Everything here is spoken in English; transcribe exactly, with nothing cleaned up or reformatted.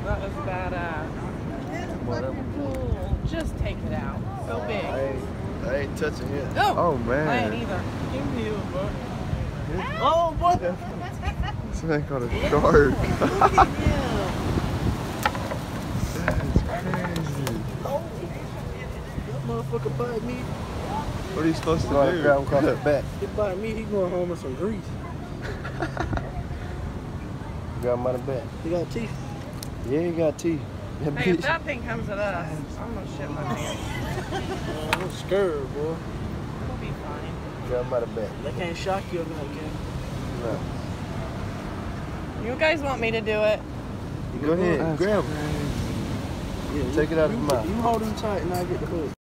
That was badass. Ooh, just take it out. So big. I ain't, I ain't touching it. Oh, Oh man. I ain't either. Give me a bro. Oh, boy. This man called a shark. Look at him. That's crazy. Oh, that motherfucker bite me. What are you supposed to Grab do? him across the back. He bite me, he going home with some grease. Grab him by the back. He got teeth. Yeah, he got teeth. That Hey, if bitch. that thing comes at us, I'm gonna shit my pants. Man, I'm scared, boy. We'll be fine. Grab him by the back. They can't shock you or nothing, no. You guys want me to do it? Go ahead, That's grab him. crazy. Yeah, take it out of his mouth. You hold him tight and I'll get the hook.